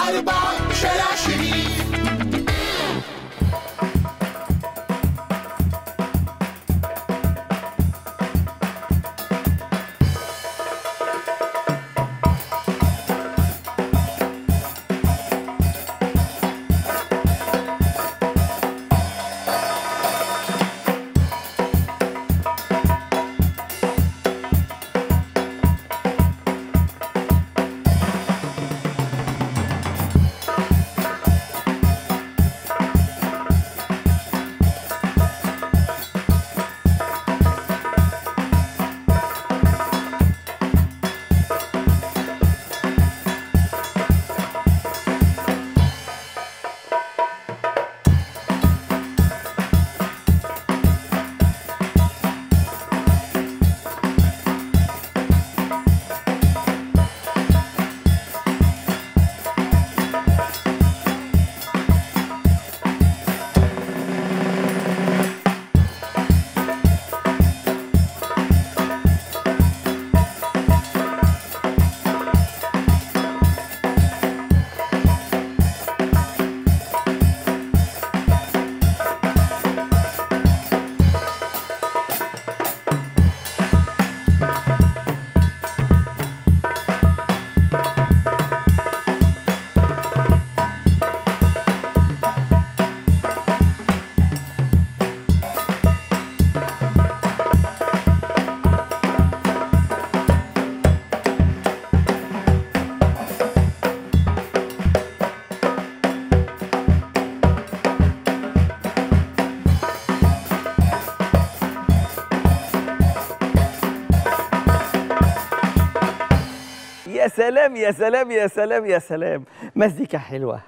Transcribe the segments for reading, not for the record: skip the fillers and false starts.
4 شارع شريف. يا سلام يا سلام يا سلام يا سلام، مزيكا حلوة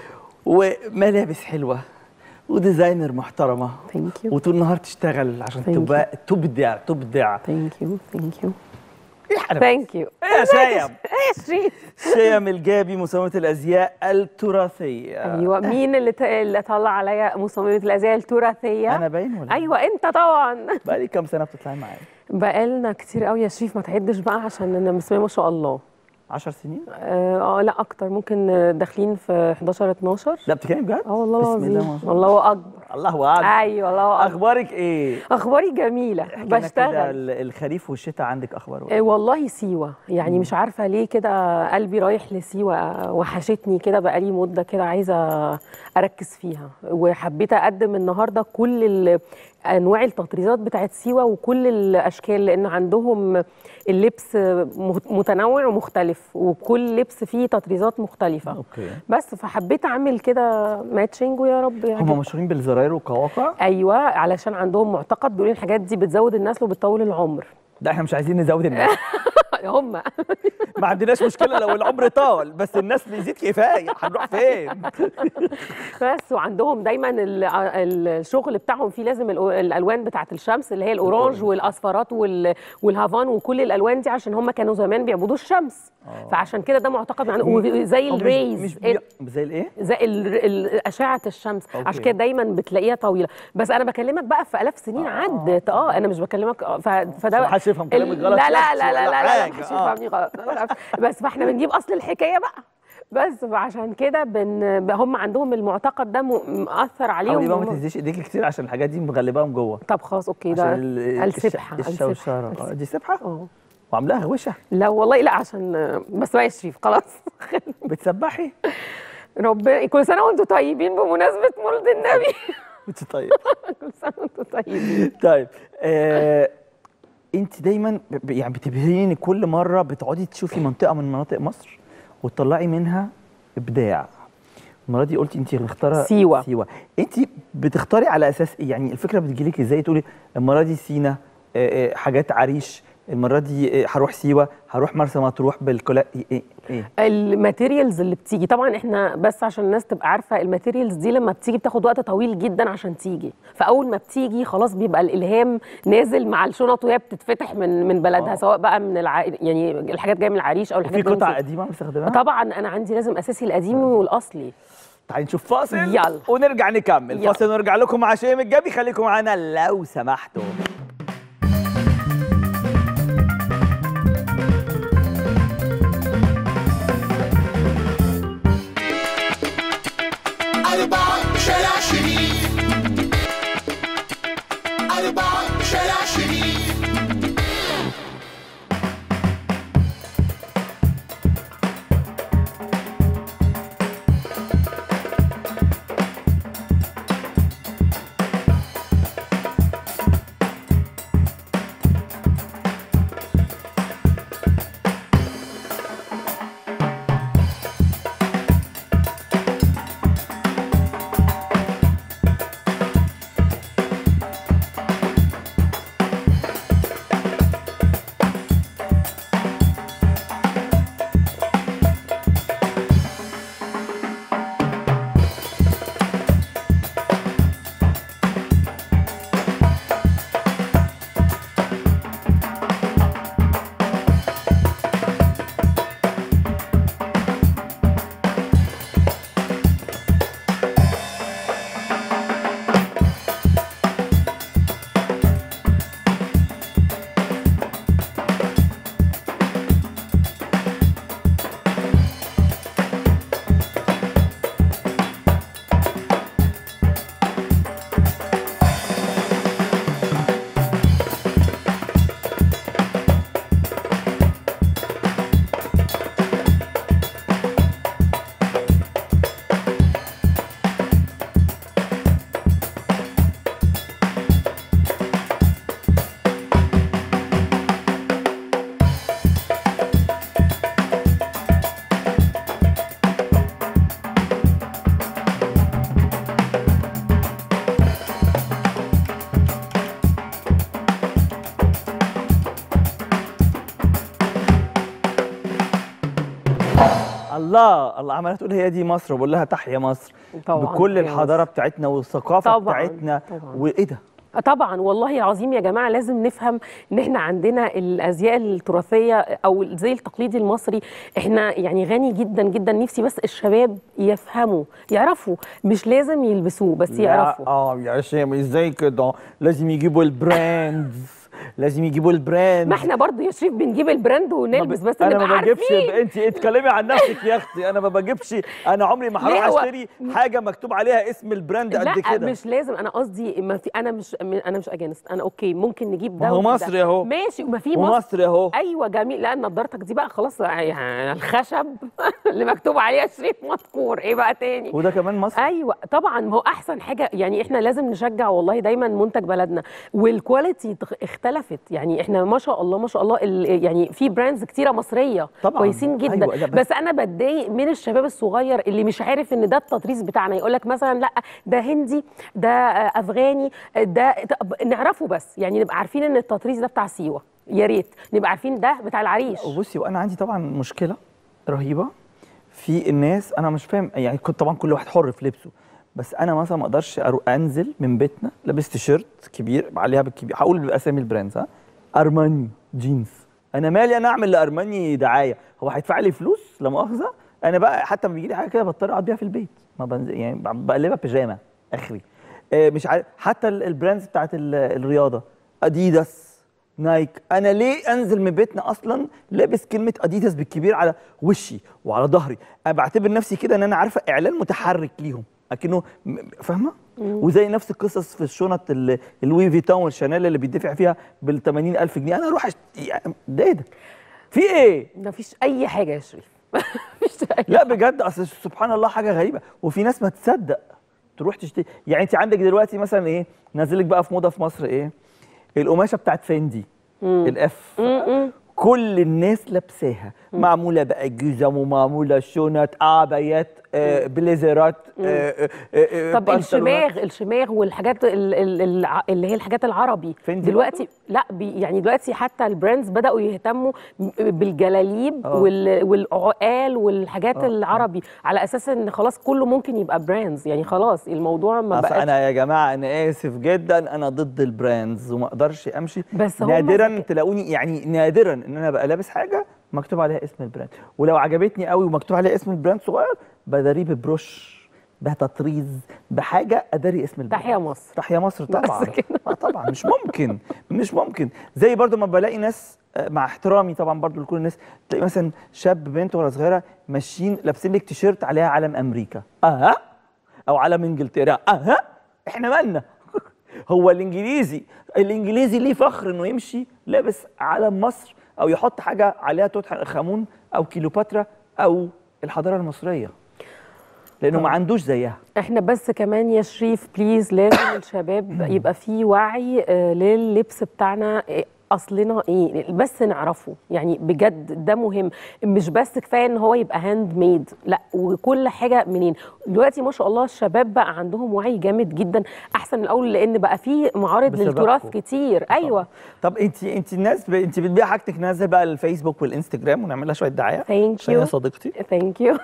وملابس حلوة وديزاينر محترمة. ثانك يو. وطول النهار تشتغل عشان تبقى تبدع. ثانك يو ثانك يو الحلو. ثانك يو. ايه يا شيم؟ ايه يا شريف؟ شيم الجابي، مصممة الازياء التراثية. ايوه، مين اللي طلع عليا مصممة الازياء التراثية؟ انا باين ولا؟ ايوه انت طبعا. بقالي كام سنة بتطلعي معايا؟ بقالنا كتير قوي يا شريف، ما تعدش بقى عشان انا بسم الله ما شاء الله. 10 سنين؟ لا اكتر، ممكن داخلين في 11 12. لا بتتكلمي بجد؟ والله بسم العظيم. الله ما شاء الله. الله اكبر. الله اكبر. ايوه الله اكبر. اخبارك ايه؟ اخباري جميله، بشتغل. الخريف والشتاء عندك اخبار ايه؟ والله سيوه، يعني مش عارفه ليه كده قلبي رايح لسيوه، وحشتني كده بقالي مده كده، عايزه اركز فيها، وحبيت اقدم النهارده كل انواع التطريزات بتاعت سيوه وكل الاشكال، لان عندهم اللبس متنوع ومختلف، وكل لبس فيه تطريزات مختلفه. اوكي. بس فحبيت اعمل كده ماتشنج، ويا رب يعني. هم مشهورين بالزراير والقواقع؟ ايوه، علشان عندهم معتقد بيقولوا الحاجات دي بتزود النسل وبتطول العمر. ده احنا مش عايزين نزود الناس. هم ما عندناش مشكله لو العمر طال، بس النسل يزيد كفايه، هنروح فين؟ بس وعندهم دايما الشغل بتاعهم فيه لازم الالوان بتاعه الشمس، اللي هي الاورانج والاصفرات والهافان وكل الالوان دي، عشان هم كانوا زمان بيعبدوا الشمس. فعشان كده ده معتقد زي الريز، زي الايه؟ زي اشعه الشمس. عشان كده دايما بتلاقيها طويله. بس انا بكلمك بقى في الاف سنين عدت. انا مش بكلمك فده محدش يفهم كلامك غلط. لا لا لا لا لا محدش يفهمني غلط. بس فاحنا بنجيب اصل الحكايه بقى. بس فعشان كده هم عندهم المعتقد ده مأثر عليهم. حاولي بقى ما تهزيش ايديكي كتير عشان الحاجات دي مغلباهم جوه. طب خلاص اوكي. ده السبحه. الشوشره دي سبحه؟ وعاملاها غوشه؟ لا والله لا، عشان بس بقى يا شريف خلاص. بتسبحي؟ ربنا كل سنه وانتم طيبين بمناسبه مولد النبي. انت طيب. كل سنه وانتم طيبين. طيب انت دايما يعني بتبهريني، كل مره بتقعدي تشوفي منطقه من مناطق مصر وتطلعي منها ابداع. المره دي قلتي انت مختاره سيوه. انت بتختاري على اساس ايه؟ يعني الفكره بتجيلك ازاي؟ تقولي المره دي سينا، حاجات عريش، المره دي هروح سيوه، هروح مرسى مطروح بالكلا ايه؟ الماتيريالز اللي بتيجي طبعا، احنا بس عشان الناس تبقى عارفه، الماتيريالز دي لما بتيجي بتاخد وقت طويل جدا عشان تيجي، فاول ما بتيجي خلاص بيبقى الالهام نازل مع الشنط وهي بتتفتح من بلدها. سواء بقى من يعني الحاجات جايه من العريش او الحاجات في قطع قديمه بتستخدمها؟ طبعا انا عندي لازم اساسي القديم والاصلي. تعالي نشوف فاصل يلا ونرجع نكمل. فاصل ونرجع لكم مع شيم الجابي. خليكم معانا لو سمحتوا. الله الله عماله تقول هي دي مصر، وبقول لها تحيا مصر طبعا بكل الحضاره بتاعتنا والثقافه طبعا بتاعتنا. طبعا. وايه ده؟ طبعا والله العظيم يا جماعه لازم نفهم ان احنا عندنا الازياء التراثيه او الزي التقليدي المصري، احنا يعني غني جدا جدا. نفسي بس الشباب يفهموا يعرفوا، مش لازم يلبسوه بس يعرفوا. يا شيخ ازاي كده؟ لازم يجيبوا البراندز، لازم يجيبوا البراند. ما احنا برضه يا شريف بنجيب البراند ونلبس بس انا نبقى ما بجيبش. عارفين. انت اتكلمي عن نفسك يا اختي. انا ما بجيبش، انا عمري ما هروح اشتري حاجه مكتوب عليها اسم البراند قد كده. لا مش لازم، انا قصدي ما في، انا مش اجانست، انا اوكي ممكن نجيب ده هو مصري اهو، ماشي، وما في مصري اهو. ايوه جميل. لا نضارتك دي بقى خلاص يعني الخشب اللي مكتوب عليها شريف مذكور، ايه بقى تاني؟ وده كمان مصري. ايوه طبعا، ما هو احسن حاجه يعني. احنا لازم نشجع والله دايما منتج بلدنا، والكواليتي اختلفت يعني. احنا ما شاء الله ما شاء الله يعني في براندز كتيره مصريه طبعا كويسين جدا. أيوة. بس انا بتضايق من الشباب الصغير اللي مش عارف ان ده التطريز بتاعنا. يقول لك مثلا لا ده هندي، ده افغاني، ده نعرفه بس يعني، نبقى عارفين ان التطريز ده بتاع سيوه. يا ريت نبقى عارفين ده بتاع العريش. بصي، وانا عندي طبعا مشكله رهيبه في الناس. انا مش فاهم يعني، كنت طبعا كل واحد حر في لبسه، بس انا مثلا ما اقدرش انزل من بيتنا لابس تيشيرت كبير عليها بالكبير، هقول باسامي البراندز، ها، ارماني جينز. انا مالي انا اعمل لارماني دعايه؟ هو هيدفع لي فلوس لا مؤاخذه؟ انا بقى حتى لما بيجي لي حاجه كده بضطر اقعد بيها في البيت، ما بنزل يعني، بقلبها بيجامه اخري. مش عارف حتى البراندز بتاعت الرياضه، اديداس، نايك. انا ليه انزل من بيتنا اصلا لابس كلمه اديداس بالكبير على وشي وعلى ظهري؟ انا بعتبر نفسي كده ان انا عارفه اعلان متحرك ليهم، اكنه فاهمه. وزي نفس القصص في الشنط الوي فيتون والشانيل اللي بيدفع فيها بال 80,000 جنيه. انا اروح يعني ده ايه ده؟ في ايه؟ مفيش اي حاجه يا شريف. لا بجد، اصل سبحان الله حاجه غريبه. وفي ناس ما تصدق تروح تشتري. يعني انت عندك دلوقتي مثلا ايه نازلك بقى في موضه في مصر؟ ايه القماشه بتاعت فندي الاف، كل الناس لابساها، معموله بقى جزم ومعموله شنط، عبايات، بليزرات، طب الشماغ والحاجات اللي هي الحاجات العربي دلوقتي لا يعني دلوقتي حتى البراندز بداوا يهتموا بالجلاليب والعقال والحاجات العربي، على اساس ان خلاص كله ممكن يبقى براندز يعني. خلاص الموضوع ما بقاش. انا يا جماعه انا اسف جدا، انا ضد البراندز وما اقدرش امشي. بس نادرا تلاقوني يعني، نادرا ان انا ابقى لابس حاجه مكتوب عليها اسم البراند، ولو عجبتني قوي ومكتوب عليها اسم البراند صغير بداريه ببروش، بتطريز، بحاجه اداري اسم البراند. تحيا مصر. تحيا مصر طبعا. طبعا مش ممكن. زي برضو ما بلاقي ناس، مع احترامي طبعا برضو لكل الناس، تلاقي مثلا شاب بنت ولا صغيره ماشيين لابسين لك تيشيرت عليها علم امريكا او علم انجلترا. احنا مالنا؟ هو الانجليزي ليه فخر انه يمشي لابس علم مصر، او يحط حاجه عليها توت عنخ امون او كيلوباترا او الحضاره المصريه، لانه ما عندوش زيها. احنا بس كمان يا شريف بليز لازم الشباب يبقى فيه وعي لللبس بتاعنا، اصلنا ايه، بس نعرفه يعني بجد. ده مهم، مش بس كفايه ان هو يبقى هاند ميد، لا وكل حاجه منين. دلوقتي ما شاء الله الشباب بقى عندهم وعي جامد جدا، احسن من الاول، لان بقى في معارض للتراث كتير. ايوه. طب انت الناس انت بتبيع حاجتك، نازل بقى الفيسبوك والانستجرام ونعمل لها شويه دعايه. ثانك يو يا صديقتي. ثانك يو.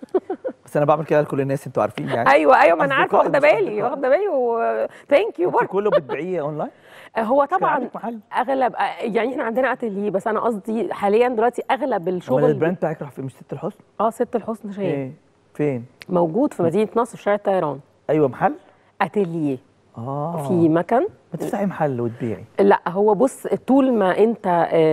بس انا بعمل كده لكل الناس، انتوا عارفين يعني. ايوه ما انا عارفه، واخده بالي وثانك يو برضه. كله بتبيعيه اونلاين؟ هو طبعا اغلب يعني احنا عندنا اتيليه، بس انا قصدي حاليا دلوقتي اغلب الشغل. البراند بتاعك راح فين؟ مش ست الحسن؟ ست الحسن شايف. فين؟ موجود في مدينه نصر في شارع الطيران. ايوه محل اتيليه. في مكان. بتفتحي محل وتبيعي؟ لا هو بص، طول ما انت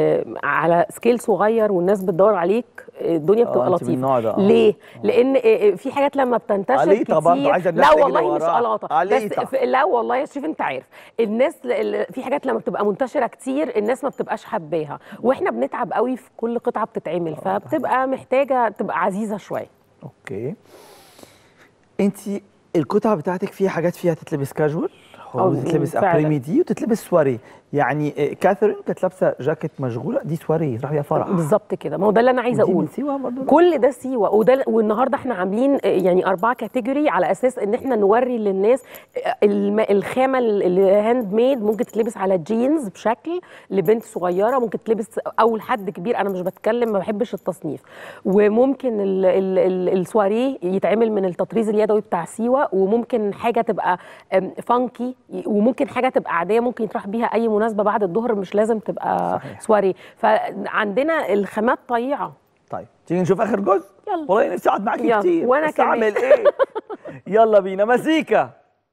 على سكيل صغير والناس بتدور عليك، الدنيا بتبقى لطيفه. ليه؟ لان في حاجات لما بتنتشر كتير، لا والله مش قلاطه، بس لا والله يا شريف انت عارف الناس، في حاجات لما بتبقى منتشره كتير الناس ما بتبقاش حباها، واحنا بنتعب قوي في كل قطعه بتتعمل، فبتبقى محتاجه تبقى عزيزه شويه. اوكي. انت القطعه بتاعتك فيها حاجات فيها تتلبس كاجوال صح، وتتلبس ابريمي دي وتتلبس سواري. يعني كاثرين كانت لابسه جاكيت مشغوله، دي سواري راح بيها فرح بالظبط كده. ما هو ده اللي انا عايزه اقوله، كل ده سيوه. وده والنهارده احنا عاملين يعني 4 كاتيجوري على اساس ان احنا نوري للناس الخامه اللي هاند ميد ممكن تتلبس على جينز بشكل لبنت صغيره، ممكن تلبس او لحد كبير. انا مش بتكلم، ما بحبش التصنيف. وممكن السواريه يتعمل من التطريز اليدوي بتاع سيوه، وممكن حاجه تبقى فانكي، وممكن حاجه تبقى عاديه ممكن يطرح بيها اي مناسبه بعد الظهر، مش لازم تبقى صحيح. سواري. فعندنا الخامات طيعه. طيب تيجي نشوف اخر جزء؟ يلا والله نفسي اقعد معاكي كتير، وانا كمان اعمل ايه؟ يلا بينا مزيكا.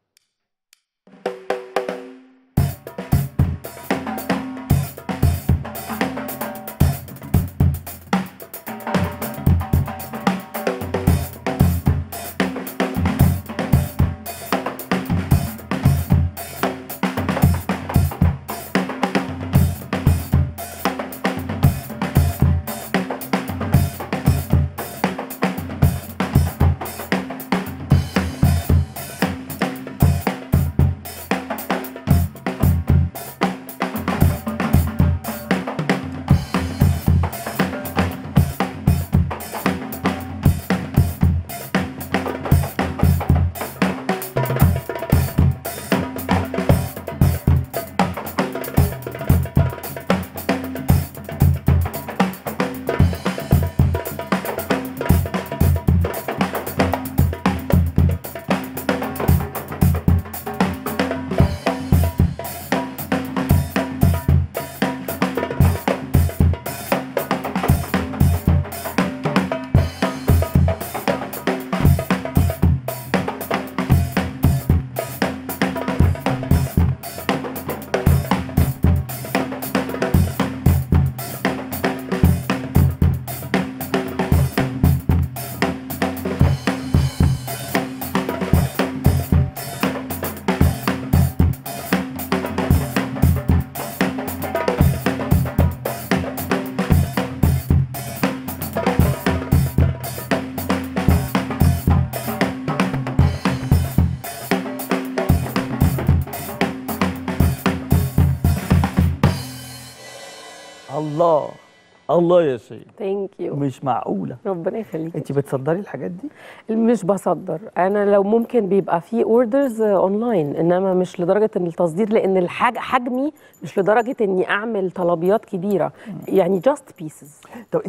الله الله يا شيخ، ثانك يو. مش معقوله، ربنا يخليك. انت بتصدري الحاجات دي؟ مش بصدر، انا لو ممكن بيبقى في اوردرز اونلاين، انما مش لدرجه ان التصدير، لان حجمي مش لدرجه اني اعمل طلبيات كبيره، يعني جاست بيسز. طب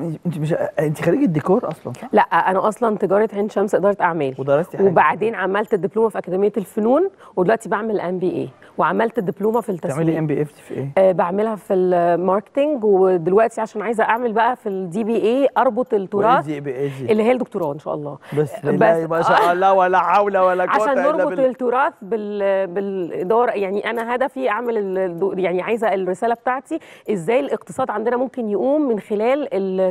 انت خريجه ديكور اصلا صح؟ لا، انا اصلا تجاره عين شمس، اداره اعمال، ودرستي حاجه وبعدين عملت الدبلومه في اكاديميه الفنون، ودلوقتي بعمل MBA، وعملت الدبلومه في التسويق. بتعملي MBA في ايه؟ بعملها في الماركتنج، ودلوقتي عشان عايزه اعمل بقى في DBA اربط التراث اللي هي الدكتوراه ان شاء الله. بس ما شاء الله، ولا حول ولا قوه عشان نربط التراث بالاداره. يعني انا هدفي اعمل يعني عايزه الرساله بتاعتي ازاي الاقتصاد عندنا ممكن يقوم من خلال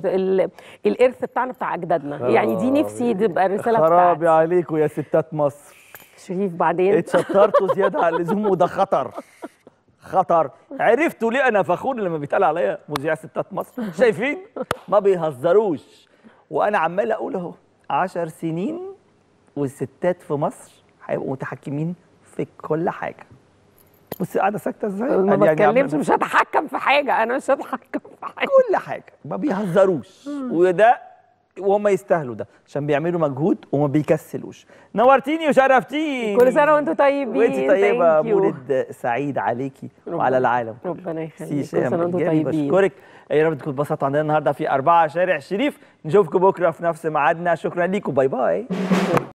الارث بتاعنا بتاع اجدادنا. يعني دي نفسي تبقى الرساله بتاعتي. خرابي عليكم يا ستات مصر. شريف بعدين اتشطرتوا زياده عن اللزوم، وده خطر خطر. عرفتوا ليه انا فخور لما بيتقال عليا مذيع ستات مصر؟ شايفين ما بيهزروش، وانا عمال اقول اهو 10 سنين والستات في مصر هيبقوا متحكمين في كل حاجه. بصي قاعده ساكته ازاي؟ ما بتكلمش، مش هتحكم في حاجه، انا مش هتحكم في حاجه، كل حاجه ما بيهزروش. وده وهم يستاهلوا ده عشان بيعملوا مجهود وما بيكسلوش. نورتيني وشرفتيني. كل سنه وانتم طيبين. وانت طيبه، مولد سعيد عليكي وعلى العالم. ربنا يخليك. كل سنه وانتم طيبين. بشكرك يا رب تكونوا اتبسطتوا عندنا النهارده في 4 شارع شريف. نشوفكم بكره في نفس ميعادنا. شكرا ليكم، باي باي.